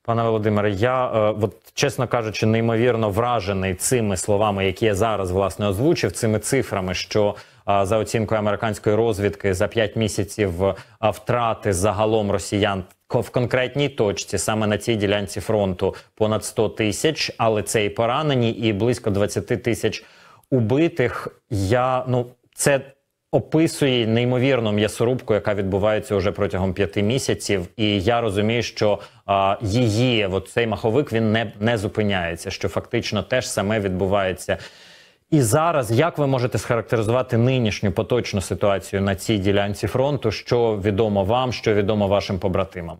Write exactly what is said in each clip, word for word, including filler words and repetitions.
Пане Володимире, я, е, от, чесно кажучи, неймовірно вражений цими словами, які я зараз, власне, озвучив, цими цифрами, що е, за оцінкою американської розвідки за п'ять місяців е, втрати загалом росіян в конкретній точці, саме на цій ділянці фронту, понад сто тисяч, але це і поранені, і близько двадцять тисяч убитих. Я, ну, це описує неймовірну м'ясорубку, яка відбувається уже протягом п'яти місяців. І я розумію, що а, її, от цей маховик, він не, не зупиняється, що фактично теж саме відбувається. І зараз, як ви можете схарактеризувати нинішню поточну ситуацію на цій ділянці фронту? Що відомо вам, що відомо вашим побратимам?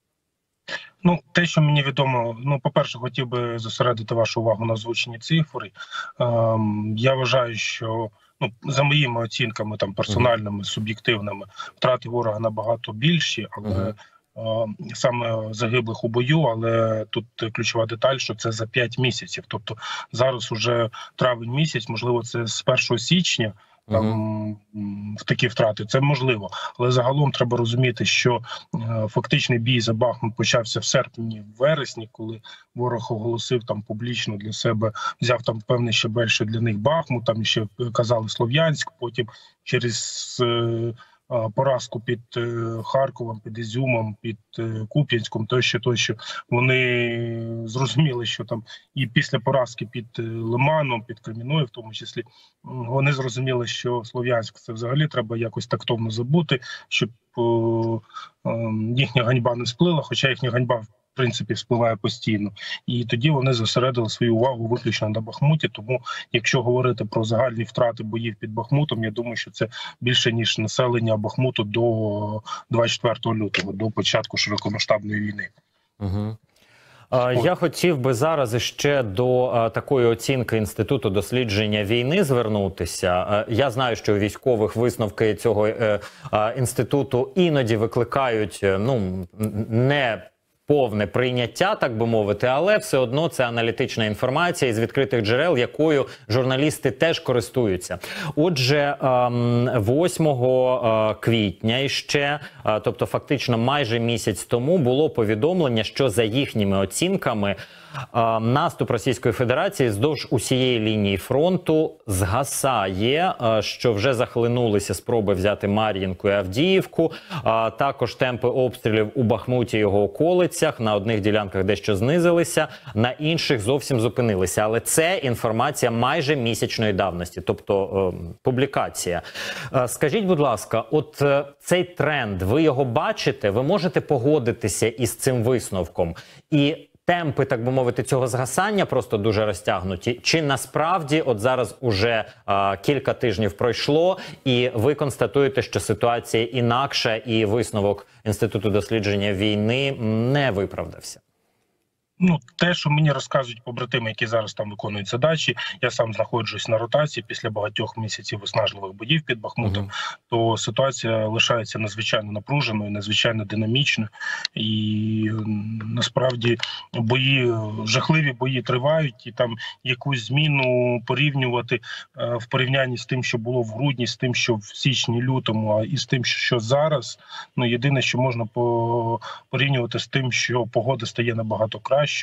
Ну, те, що мені відомо, ну, по-перше, хотів би зосередити вашу увагу на озвучені цифри. Ем, я вважаю, що, ну, за моїми оцінками, там, персональними, суб'єктивними, втрати ворога набагато більші, але uh-huh. е, саме загиблих у бою, але тут ключова деталь, що це за п'ять місяців. Тобто зараз уже травень місяць, можливо, це з першого січня, там uh-huh. в такі втрати, це можливо. Але загалом треба розуміти, що е, фактичний бій за Бахмут почався в серпні, в вересні, коли ворог оголосив там публічно для себе, взяв там певний щебель, що для них Бахмут, там ще казали Слов'янськ, потім через е, поразку під Харковом, під Ізюмом, під Куп'янськом, тощо, тощо, вони зрозуміли, що там і після поразки під Лиманом, під Кремінною, в тому числі, вони зрозуміли, що Слов'янськ це взагалі треба якось тактовно забути, щоб о, о, їхня ганьба не сплила, хоча їхня ганьба в принципі вспливає постійно. І тоді вони зосередили свою увагу виключно на Бахмуті. Тому, якщо говорити про загальні втрати боїв під Бахмутом, я думаю, що це більше, ніж населення Бахмуту до двадцять четвертого лютого, до початку широкомасштабної війни. Угу. Я хотів би зараз ще до а, такої оцінки Інституту дослідження війни звернутися. Я знаю, що у військових висновки цього е, е, інституту іноді викликають, ну, не повне прийняття, так би мовити, але все одно це аналітична інформація із відкритих джерел, якою журналісти теж користуються. Отже, восьмого квітня іще, тобто фактично майже місяць тому, було повідомлення, що за їхніми оцінками наступ Російської Федерації вздовж усієї лінії фронту згасає, що вже захлинулися спроби взяти Мар'їнку і Авдіївку, також темпи обстрілів у Бахмуті і його околицях, на одних ділянках дещо знизилися, на інших зовсім зупинилися. Але це інформація майже місячної давності, тобто публікація. Скажіть, будь ласка, от цей тренд, ви його бачите? Ви можете погодитися із цим висновком? І темпи, так би мовити, цього згасання просто дуже розтягнуті? Чи насправді от зараз уже а, кілька тижнів пройшло, і ви констатуєте, що ситуація інакша, і висновок Інституту дослідження війни не виправдався? Ну, те, що мені розказують побратими, які зараз там виконують задачі, я сам знаходжусь на ротації після багатьох місяців виснажливих боїв під Бахмутом, uh-huh. то ситуація лишається надзвичайно напруженою, надзвичайно динамічною. І насправді бої, жахливі бої тривають, і там якусь зміну порівнювати е, в порівнянні з тим, що було в грудні, з тим, що в січні-лютому, а і з тим, що зараз, ну, єдине, що можна по порівнювати з тим, що погода стає набагато краще.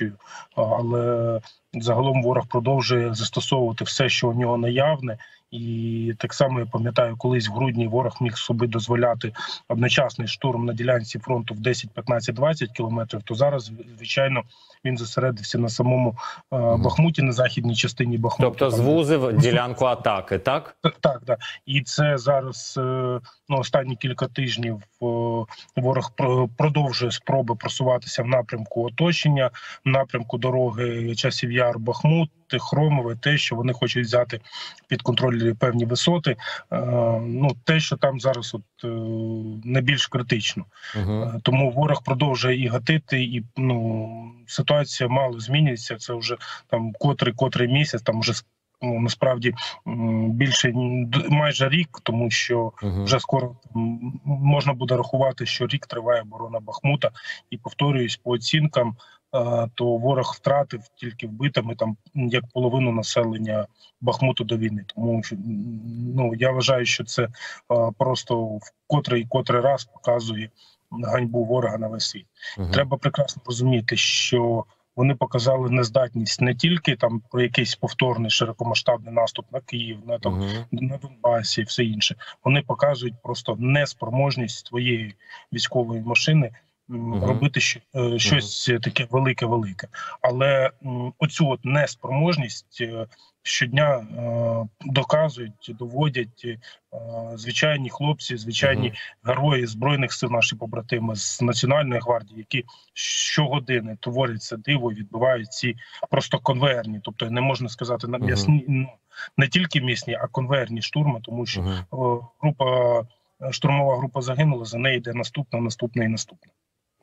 Але загалом ворог продовжує застосовувати все, що у нього наявне. І так само я пам'ятаю, колись в грудні ворог міг собі дозволяти одночасний штурм на ділянці фронту в десять, п'ятнадцять, двадцять кілометрів, то зараз, звичайно, він зосередився на самому е, Бахмуті, на західній частині Бахмуту. Тобто звузив ділянку атаки, так? Так, так. так. І це зараз, е, ну, останні кілька тижнів е, ворог продовжує спроби просуватися в напрямку оточення, в напрямку дороги Часів Яр-Бахмут, Хромове, те, що вони хочуть взяти під контроль певні висоти, е, ну, те, що там зараз от, е, не більш критично. Uh-huh. Тому ворог продовжує і гатити, і, ну, ситуація мало змінюється, це вже там котрий-котрий місяць, там вже, ну, насправді більше майже рік, тому що uh-huh. вже скоро можна буде рахувати, що рік триває оборона Бахмута, і, повторююсь, по оцінкам, то ворог втратив тільки вбитими там як половину населення Бахмуту до війни. Тому, ну, я вважаю, що це просто в котрий котрий раз показує ганьбу ворога на весь світ. Угу. Треба прекрасно розуміти, що вони показали нездатність не тільки там про якийсь повторний широкомасштабний наступ на Київ, на там uh-huh. на Донбасі і все інше. Вони показують просто неспроможність своєї військової машини uh-huh. робити щ, е, щось uh-huh. таке велике-велике. Але м, оцю от неспроможність е, щодня е, доказують, доводять е, звичайні хлопці, звичайні uh-huh. герої Збройних сил, наші побратими з Національної гвардії, які щогодини творяться диво, відбивають ці просто конвейерні, тобто не можна сказати на м'ясні, uh-huh. ну, не тільки м'ясні, а конвейерні штурми, тому що uh-huh. група, штурмова група загинула, за нею йде наступна, наступна і наступна.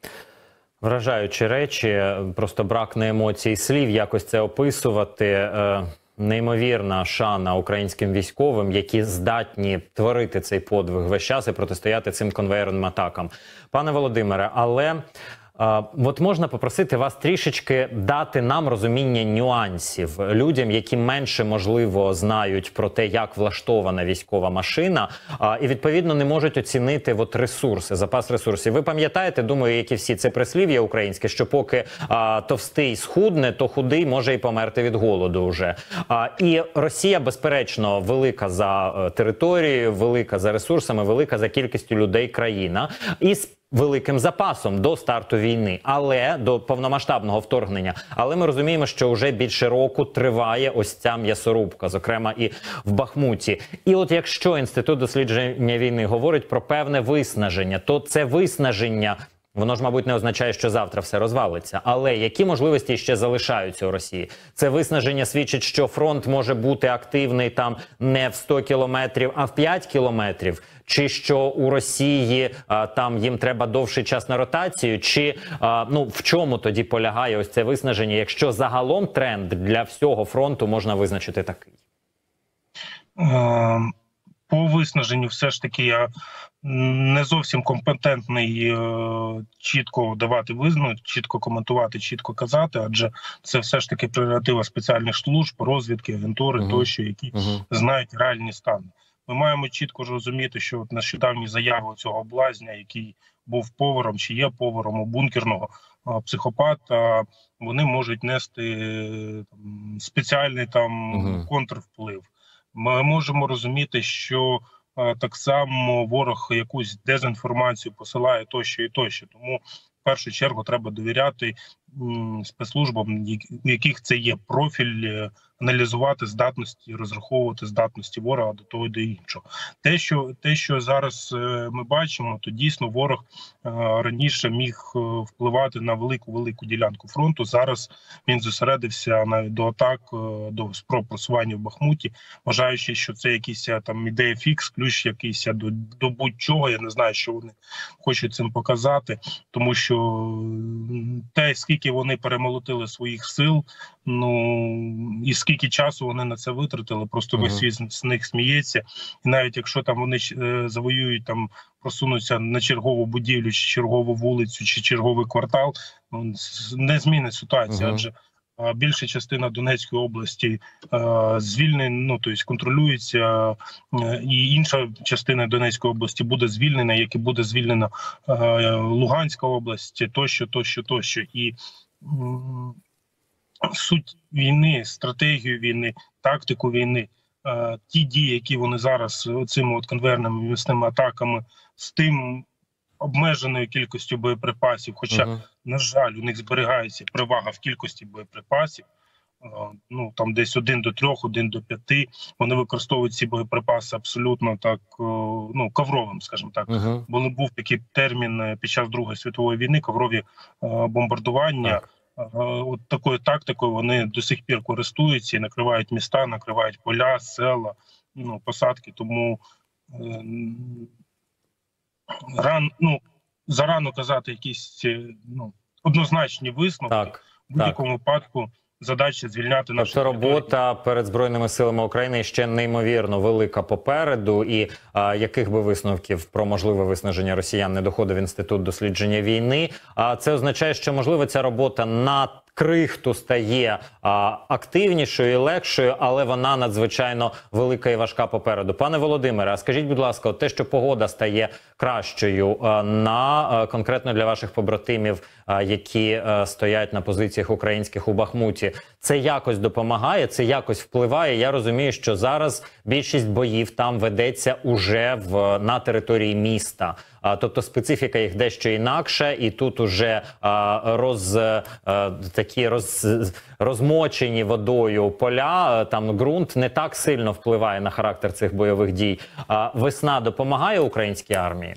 Вражаючі речі, просто брак на емоцій слів, якось це описувати. Неймовірна шана українським військовим, які здатні творити цей подвиг весь час і протистояти цим конвейерним атакам. Пане Володимире, але а, от можна попросити вас трішечки дати нам розуміння нюансів людям, які менше, можливо, знають про те, як влаштована військова машина, а, і, відповідно, не можуть оцінити от ресурси, запас ресурсів. Ви пам'ятаєте, думаю, як і всі, це прислів'я українське, що поки а, товстий схудне, то худий може і померти від голоду вже. А, і Росія, безперечно, велика за територією, велика за ресурсами, велика за кількістю людей країна. І великим запасом до старту війни, але до повномасштабного вторгнення. Але ми розуміємо, що вже більше року триває ось ця м'ясорубка, зокрема і в Бахмуті. І от якщо Інститут дослідження війни говорить про певне виснаження, то це виснаження, воно ж, мабуть, не означає, що завтра все розвалиться. Але які можливості ще залишаються у Росії? Це виснаження свідчить, що фронт може бути активний там не в сто кілометрів, а в п'ять кілометрів? Чи що у Росії а, там їм треба довший час на ротацію? Чи а, ну, в чому тоді полягає ось це виснаження, якщо загалом тренд для всього фронту можна визначити такий? По виснаженню все ж таки я не зовсім компетентний е, чітко давати висновки, чітко коментувати, чітко казати, адже це все ж таки прерогатива спеціальних служб, розвідки, агентури uh-huh. тощо, які uh-huh. знають реальні стани. Ми маємо чітко розуміти, що от нещодавні заяви цього блазня, який був поваром чи є поваром у бункерного а, психопата, вони можуть нести там, спеціальний там uh-huh. контрвплив. Ми можемо розуміти, що а, так само ворог якусь дезінформацію посилає тощо і тощо. Тому в першу чергу треба довіряти м, спецслужбам, у яких це є профіль, аналізувати здатності, розраховувати здатності ворога до того і до іншого. Те, що те, що зараз е, ми бачимо, то дійсно ворог е, раніше міг е, впливати на велику-велику ділянку фронту. Зараз він зосередився навіть до атак, е, до спроб просування в Бахмуті, вважаючи, що це якийсь там ідея фікс, ключ якийсь до, до будь-чого. Я не знаю, що вони хочуть цим показати, тому що те, скільки вони перемолотили своїх сил, ну і скільки часу вони на це витратили, просто весь світ uh-huh. з них сміється. І навіть якщо там вони е, завоюють, там просунуться на чергову будівлю, чи чергову вулицю, чи черговий квартал, ну, не змінить ситуацію, uh-huh. адже е, більша частина Донецької області е, звільнена, ну, тобто контролюється, е, і інша частина Донецької області буде звільнена, як і буде звільнена е, Луганська область, тощо, тощо, тощо. І м- суть війни, стратегію війни, тактику війни, е, ті дії, які вони зараз цими от конвейерними м'ясними атаками з тим обмеженою кількістю боєприпасів, хоча, uh-huh. на жаль, у них зберігається перевага в кількості боєприпасів, е, ну там десь один до трьох, один до п'яти, вони використовують ці боєприпаси абсолютно так, е, ну, ковровим, скажімо так. Uh-huh. Бо був такий термін під час Другої світової війни, коврові е, бомбардування. Uh-huh. От такою тактикою вони до сих пір користуються і накривають міста, накривають поля, села, ну, посадки. Тому е, ран, ну, зарано казати якісь ну, однозначні висновки. Так, в будь-якому випадку задача звільняти нашу Тобто робота перед Збройними силами України ще неймовірно велика попереду. І а, яких би висновків про можливе виснаження росіян не доходив Інститут дослідження війни, а це означає, що можливо ця робота на крихту стає а, активнішою і легшою, але вона надзвичайно велика і важка попереду. Пане Володимире, а скажіть, будь ласка, от те, що погода стає кращою е, на е, конкретно для ваших побратимів, е, які е, стоять на позиціях українських у Бахмуті. Це якось допомагає, це якось впливає. Я розумію, що зараз більшість боїв там ведеться уже в на території міста. А, тобто специфіка їх дещо інакша, і тут уже а, роз, а, такі роз, розмочені водою поля, там ґрунт не так сильно впливає на характер цих бойових дій. А, весна допомагає українській армії?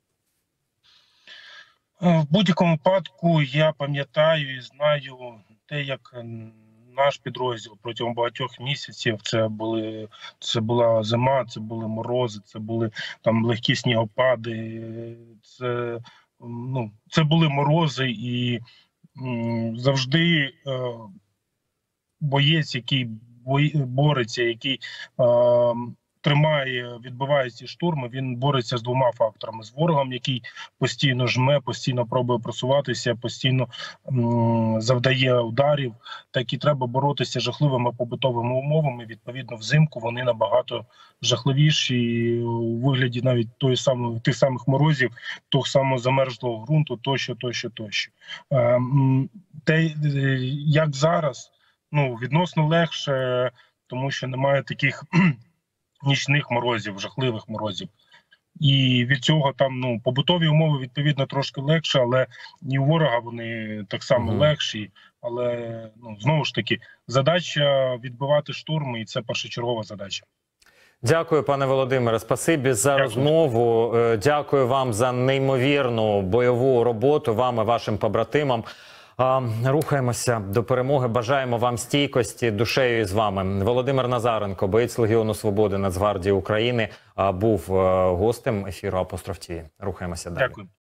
В будь-якому випадку я пам'ятаю і знаю те, як наш підрозділ протягом багатьох місяців, це були це була зима, це були морози, це були там легкі снігопади, це ну це були морози, і м, завжди е, боєць, який бої, бореться, який е, тримає, відбиває ці штурми, він бореться з двома факторами: з ворогом, який постійно жме, постійно пробує просуватися, постійно м, завдає ударів, так і треба боротися з жахливими побутовими умовами. Відповідно, взимку вони набагато жахливіші у вигляді навіть той самої, тих самих морозів, того самого замерзлого ґрунту, тощо, тощо, тощо. Е, м, те, як зараз, ну, відносно легше, тому що немає таких нічних морозів, жахливих морозів. І від цього там, ну, побутові умови, відповідно, трошки легше, але і у ворога вони так само mm-hmm. легші. Але, ну, знову ж таки, задача відбивати штурми, і це першочергова задача. Дякую, пане Володимире. Спасибі за Дякую. розмову. Дякую вам за неймовірну бойову роботу, вам і вашим побратимам. Рухаємося до перемоги. Бажаємо вам стійкості, душею із вами. Володимир Назаренко, боєць Легіону Свободи Нацгвардії України, був гостем ефіру Апостроф ТІВІ. Рухаємося далі. Дякую.